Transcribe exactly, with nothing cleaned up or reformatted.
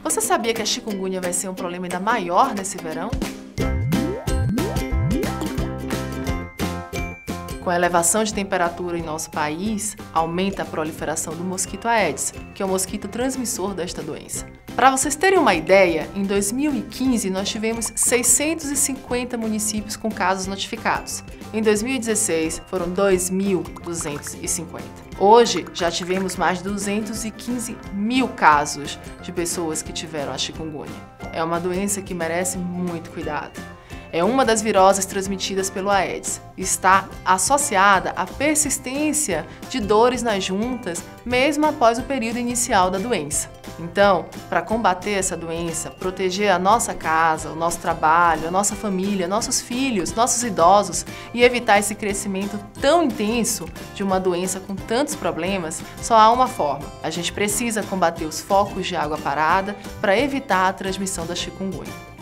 Você sabia que a chikungunya vai ser um problema ainda maior nesse verão? Com a elevação de temperatura em nosso país, aumenta a proliferação do mosquito Aedes, que é o mosquito transmissor desta doença. Para vocês terem uma ideia, em dois mil e quinze nós tivemos seiscentos e cinquenta municípios com casos notificados. Em dois mil e dezesseis foram dois mil duzentos e cinquenta. Hoje já tivemos mais de duzentos e quinze mil casos de pessoas que tiveram a chikungunya. É uma doença que merece muito cuidado. É uma das viroses transmitidas pelo Aedes. Está associada à persistência de dores nas juntas, mesmo após o período inicial da doença. Então, para combater essa doença, proteger a nossa casa, o nosso trabalho, a nossa família, nossos filhos, nossos idosos e evitar esse crescimento tão intenso de uma doença com tantos problemas, só há uma forma. A gente precisa combater os focos de água parada para evitar a transmissão da chikungunya.